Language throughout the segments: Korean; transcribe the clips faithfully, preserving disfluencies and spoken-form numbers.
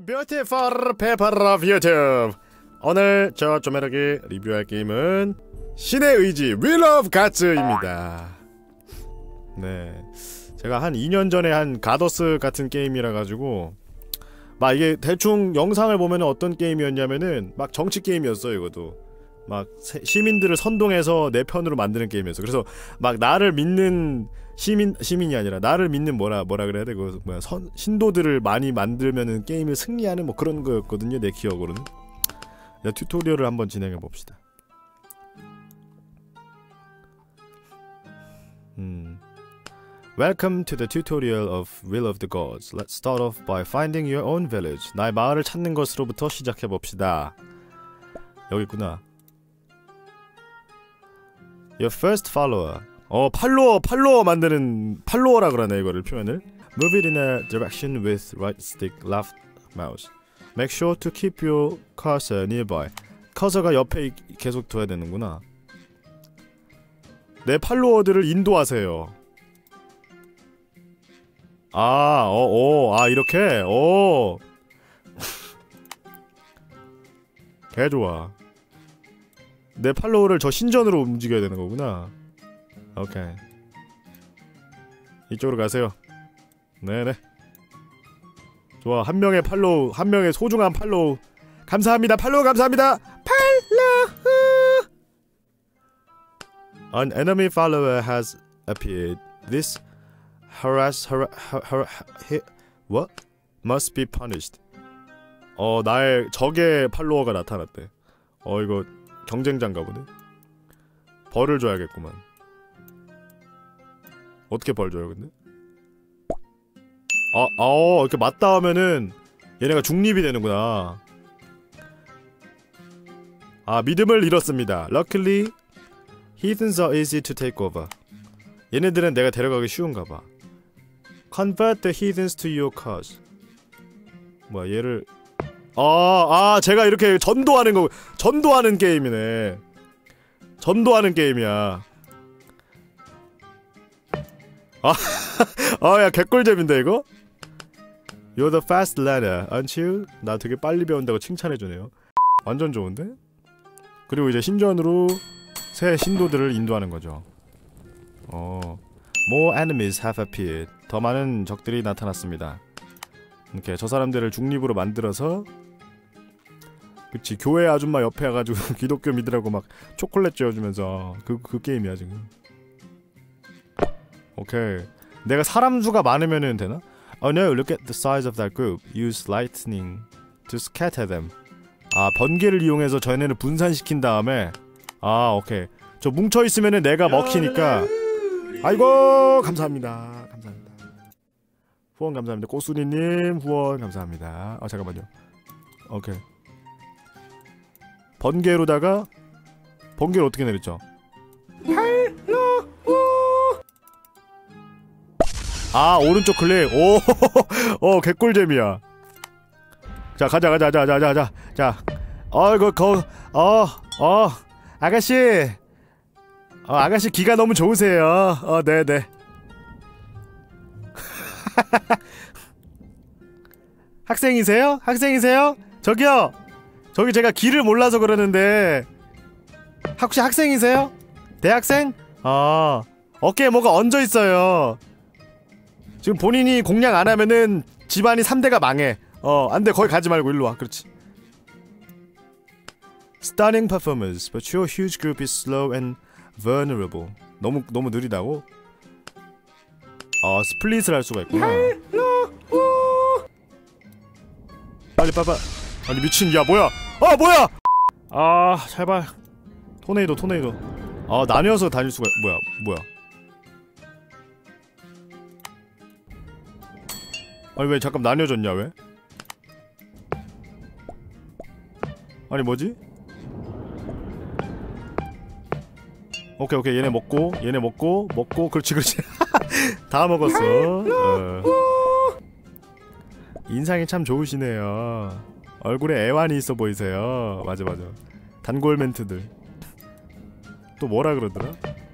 Beautiful people of YouTube. 오늘 저 조매력이 리뷰할 게임은 신의 의지 Will of Gods입니다. 네, 제가 한 이 년 전에 한 가더스 같은 게임이라 가지고 막 이게 대충 영상을 보면은 어떤 게임이었냐면은 막 정치 게임이었어요. 이것도 막 시민들을 선동해서 내 편으로 만드는 게임이었어. 그래서 막 나를 믿는 시민 시민이 아니라 나를 믿는 뭐라 뭐라 그래야 돼? 그 뭐야 선, 신도들을 많이 만들면은 게임을 승리하는 뭐 그런 거였거든요. 내 기억으로는. 튜토리얼을 한번 진행해 봅시다. 음. Welcome to the tutorial of Will of the Gods. Let's start off by finding your own village. 나의 마을을 찾는 것으로부터 시작해 봅시다. 여기 있구나. Your first follower. 어, 팔로워, 팔로워 만드는 팔로워라 그러네 이거를 표현을. Move it in a direction with right stick, left mouse. Make sure to keep your cursor nearby. 커서가 옆에 계속 둬야 되는구나. 내 팔로워들을 인도하세요. 아, 어, 어, 아 이렇게, 오. 개 좋아. 내 팔로워를 저 신전으로 움직여야 되는 거구나. 오케이. 이쪽으로 가세요. 네네. 좋아. 한 명의 팔로우, 한 명의 소중한 팔로우. 감사합니다. 팔로우 감사합니다. 팔로우. An enemy follower has appeared. This harass, har, har, har, har, what? Must be punished. 어, 나의 적의 팔로워가 나타났대. 어, 이거 경쟁자인가 보네. 벌을 줘야겠구만. 어떻게 벌 줘요, 근데? 아, 아, 이렇게 맞다 하면은 얘네가 중립이 되는구나. 아, 믿음을 잃었습니다. Luckily, heathens are easy to take over. 얘네들은 내가 데려가기 쉬운가봐. Convert the heathens to your cause. 뭐야, 얘를 아, 아, 제가 이렇게 전도하는 거, 전도하는 게임이네. 전도하는 게임이야. 아, 아, 야, 개꿀잼인데, 이거? You're the fast learner, aren't you? 나 되게 빨리 배운다고 칭찬해주네요. 완전 좋은데? 그리고 이제 신전으로 새 신도들을 인도하는 거죠. 어. More enemies have appeared. 더 많은 적들이 나타났습니다. 이렇게 저 사람들을 중립으로 만들어서 그치, 교회 아줌마 옆에 와가지고 기독교 믿으라고 막 초콜릿 쥐어주면서 그, 그 게임이야 지금. 오케이. 내가 사람 수가 많으면은 되나? Oh no, look at the size of that group. Use lightning to scatter them. 아, 번개를 이용해서 저희네를 분산시킨 다음에 아, 오케이. 저 뭉쳐있으면은 내가 먹히니까. 아이고, 감사합니다. 감사합니다. 후원 감사합니다. 꼬순이님 후원 감사합니다. 아, 잠깐만요. 오케이. 번개로다가 번개를 어떻게 내렸죠? 헬로 아, 오른쪽 클릭. 오, 어, 개꿀잼이야. 자, 가자, 가자, 가자, 가자, 가자. 자, 어이구, 거, 어, 어, 아가씨, 어, 아가씨 기가 너무 좋으세요. 어, 네, 네. 학생이세요? 학생이세요? 저기요. 저기 제가 길을 몰라서 그러는데 혹시 학생이세요? 대학생? 아, 어깨에 뭐가 얹어있어요. 지금 본인이 공략 안하면은 집안이 삼 대가 망해. 어, 안돼. 거기 가지 말고 일로와. 그렇지. Stunning performance, but your huge group is slow and vulnerable. 너무 너무 느리다고? 아, 스플릿을 할 수가 있구나. 빨리 빨리 빨리. 아니 미친, 야 뭐야? 아 뭐야? 아 제발. 토네이도 토네이도. 아 나뉘어서 다닐 수가. 뭐야 뭐야? 아니 왜 잠깐 나뉘어졌냐 왜? 아니 뭐지? 오케이 오케이, 얘네 먹고 얘네 먹고 먹고 그렇지 그렇지. 다 먹었어. 어. 인상이 참 좋으시네요. 얼굴에 애환이 있어 보이세요. 맞아 맞아. 단골 멘트들. 또 뭐라 그러더라?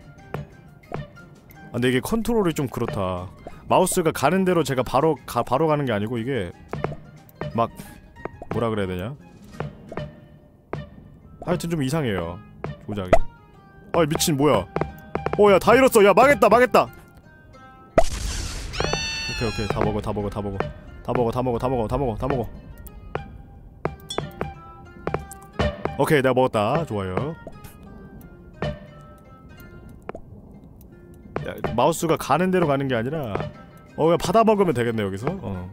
아, 근데 이게 컨트롤이 좀 그렇다. 마우스가 가는 대로 제가 바로 가 바로 가는 게 아니고 이게 막 뭐라 그래야 되냐? 하여튼 좀 이상해요 조작이. 아이 미친 뭐야. 어 야 다 잃었어. 야 망했다 망했다. 오케이 오케이 다 먹어 다 먹어 다 먹어 다 먹어 다 먹어 다 먹어 다 먹어 다 먹어. 오케이 내가 먹었다. 좋아요. 야, 마우스가 가는 대로 가는 게 아니라 어 그냥 받아 먹으면 되겠네 여기서. 어.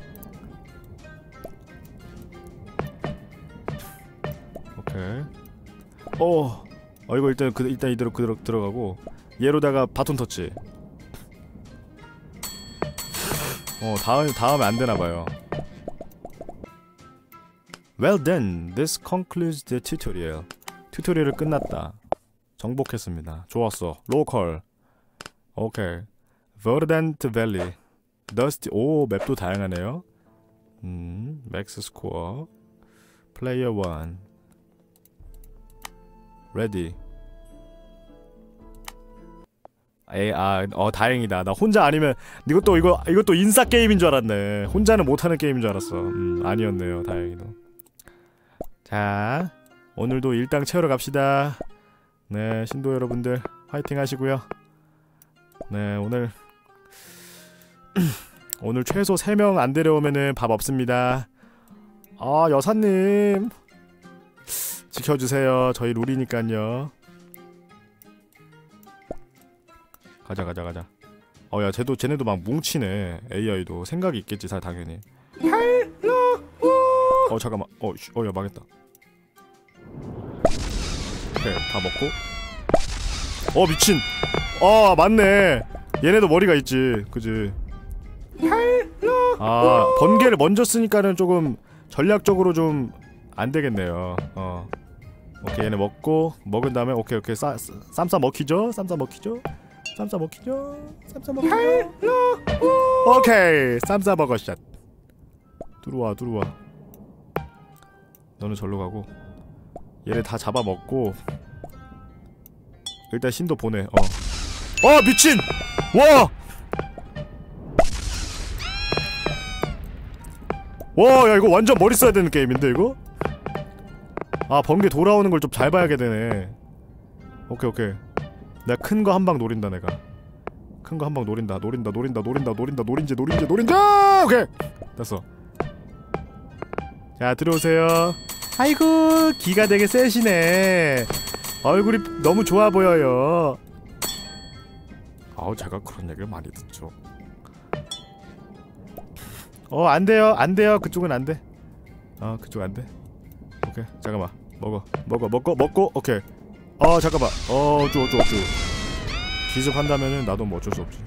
오케이. 어. 어 이거 일단 그 일단 이대로 그대로 들어가고 얘로다가 바톤 터치. 어 다음 다음에 안 되나 봐요. Well then, this concludes the tutorial. 튜토리얼을 끝났다. 정복했습니다. 좋았어. 로컬. 오케이. Verdant Valley. Dusty. 오 맵도 다양하네요. 음, 맥스 스코어. Player one. Ready. 에이, 아, 어 다행이다. 나 혼자 아니면 이것도 이거 이것도 인싸 게임인 줄 알았네. 혼자는 못하는 게임인 줄 알았어. 음, 아니었네요. 다행히도. 자, 오늘도 일당 채우러 갑시다. 네, 신도 여러분들 화이팅 하시고요. 네, 오늘 오늘 최소 세 명 안 데려오면은 밥 없습니다. 아, 여사님 지켜주세요. 저희 룰이니깐요. 가자 가자 가자. 어 야 쟤도 쟤네도 막 뭉치네. 에이아이도 생각이 있겠지 사 당연히. 어 잠깐만. 어 어 야 망했다. 오케이 다 먹고. 어 미친. 아 맞네. 얘네도 머리가 있지. 그지. 아 번개를 먼저 쓰니까는 조금 전략적으로 좀 안되겠네요. 어 오케이 얘네 먹고 먹은 다음에 오케이 오케이 싸 쌈싸 먹히죠? 쌈싸 먹히죠? 쌈싸 먹히죠? 쌈싸 먹히죠? 오케이 쌈싸 버거샷. 들어와 들어와. 너는 절로 가고 얘네 다 잡아먹고 일단 신도 보내. 어. 어 미친! 와! 와 야 이거 완전 머리 써야 되는 게임인데 이거? 아 번개 돌아오는 걸 좀 잘 봐야게 되네. 오케이 오케이. 내가 큰 거 한 방 노린다 내가. 큰 거 한 방 노린다 노린다 노린다 노린다 노린다 노린지 노린지 노린자. 오케이 됐어. 자 들어오세요. 아이고 기가 되게 세시네. 얼굴이 너무 좋아 보여요. 아우 제가 그런 얘기를 많이 듣죠. 어 안돼요 안돼요 그쪽은 안돼. 어 그쪽 안돼. 오케이 잠깐만 먹어 먹어 먹고 먹고 오케이. 어 잠깐만 어 줘 줘 줘. 기습한다면은 나도 뭐 어쩔 수 없지.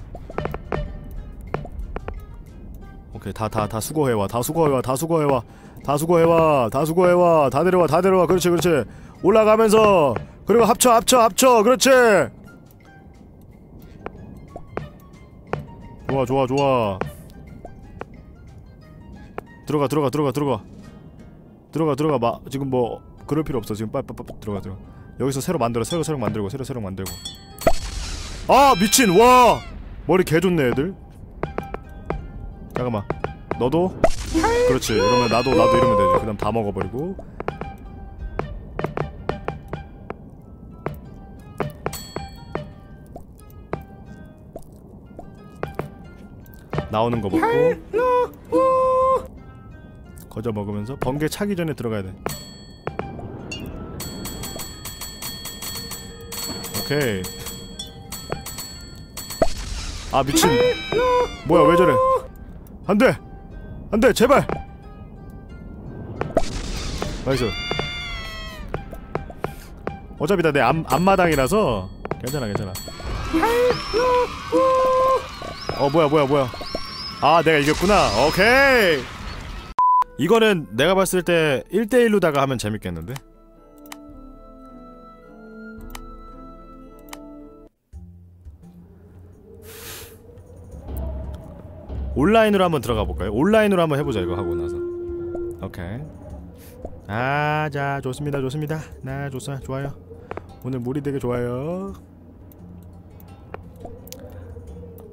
오케이 다 다 다 수거해와 다 수거해와 다 수거해와 다 수거해와 다 수거해와 다 데려와 다 데려와. 그렇지 그렇지. 올라가면서 그리고 합쳐 합쳐 합쳐. 그렇지. 좋아 좋아 좋아. 들어가 들어가 들어가 들어가 들어가 들어가. 마 지금 뭐 그럴 필요 없어 지금. 빨빨빨 들어가 들어가. 여기서 새로 만들어 새로 새로 만들고 새로 새로 만들고. 아 미친. 와 머리 개좋네 애들. 잠깐만 너도 그렇지. 이러면 나도 나도 이러면 되지. 그 다음 다 먹어버리고. 나오는 거 먹고 거저 먹으면서 번개 차기 전에 들어가야 돼. 오케이. 아 미친. 뭐야 왜 저래. 안돼 안돼 제발. 나이스. 어차피 다 내 앞, 앞마당이라서 괜찮아 괜찮아. 어 뭐야 뭐야 뭐야. 아 내가 이겼구나. 오케이. 이거는 내가 봤을 때 일 대 일로다가 하면 재밌겠는데? 온라인으로 한번 들어가 볼까요? 온라인으로 한번 해보자 이거 하고 나서. 오케이. 아, 자 좋습니다 좋습니다. 나 좋아 좋아요. 오늘 물이 되게 좋아요.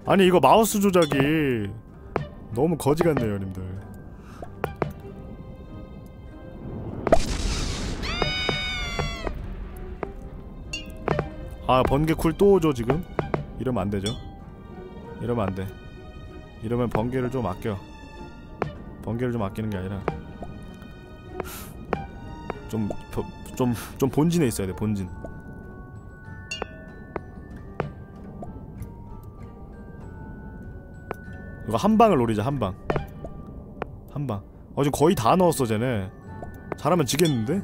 아니 이거 마우스 조작이 너무 거지 같네요 님들. 아 번개 쿨 또 오죠 지금? 이러면 안되죠. 이러면 안돼. 이러면 번개를 좀 아껴. 번개를 좀 아끼는 게 아니라 좀 좀 좀 본진에 있어야 돼. 본진. 이거 한 방을 노리자. 한 방. 한 방. 어 지금 거의 다 넣었어 쟤네. 잘하면 지겠는데?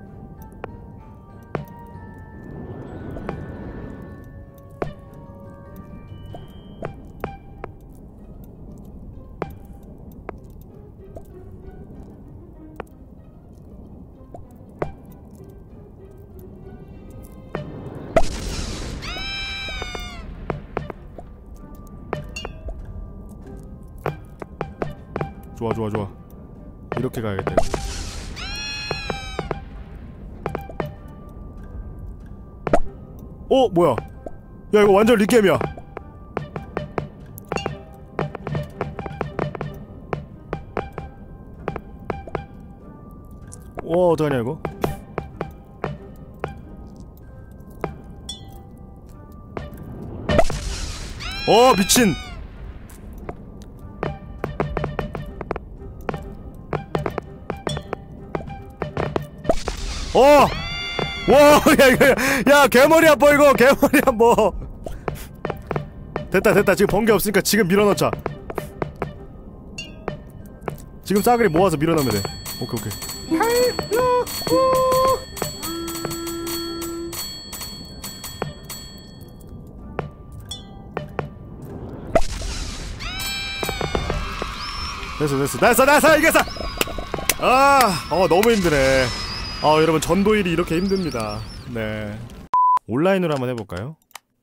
좋아 좋아 좋아. 이렇게 가야겠다. 어 뭐야? 야 이거 완전 리게임이야. 와 어떡하냐 이거? 어 미친. 어! 와! 야 이거 야 개머리 안 보이고 개머리 안 보. 됐다 됐다. 지금 번개 없으니까 지금 밀어넣자. 지금 싸그리 모아서 밀어넣으면 돼. 오케이 오케이. 헬로 됐어 됐어 됐어 됐어 이겼어. 아, 어 너무 힘드네. 아 여러분 전도일이 이렇게 힘듭니다. 네. 온라인으로 한번 해볼까요?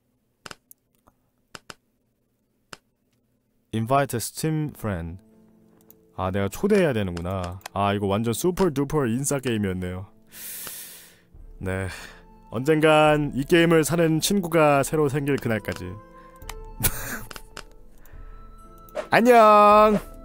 Invite a Steam friend. 아 내가 초대해야 되는구나. 아 이거 완전 슈퍼 두퍼 인싸 게임이었네요. 네. 언젠간 이 게임을 사는 친구가 새로 생길 그날까지. 안녕.